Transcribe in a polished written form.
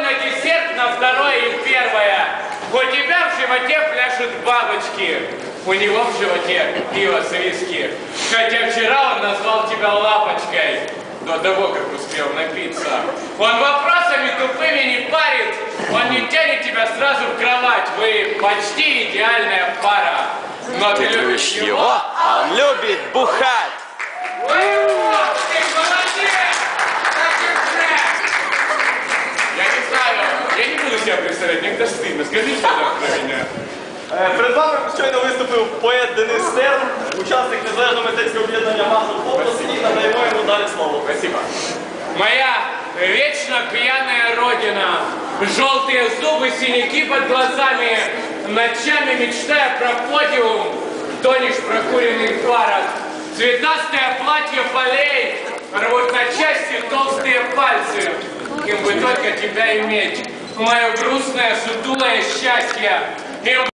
на десерт, на второе и первое. У тебя в животе пляшут бабочки. У него в животе пиво с виски. Хотя вчера он назвал тебя лапочкой. До того, как успел напиться. Он вопросами тупыми не парит. Он не тянет тебя сразу в кровать. Вы почти идеальная пара. Но ты любишь его, а он любит бухать. Ой, ты молодец! Я не знаю, я не буду себя представлять, мне как-то стыдно. Скажи что-то про меня. Перед вами щойно виступив поет Денис Стерн, учасник незалежного мистецького об'єднання «Масло області», і надаємо йому далі слово. Спасибо. Моя вечно пьяная родина, желтые зубы, синяки под глазами, ночами мечтая про подиум, тонешь прокуренный парок, цветастое платье полей, рвут на части толстые пальцы, кем бы только тебя иметь, мое грустное сутулое счастье.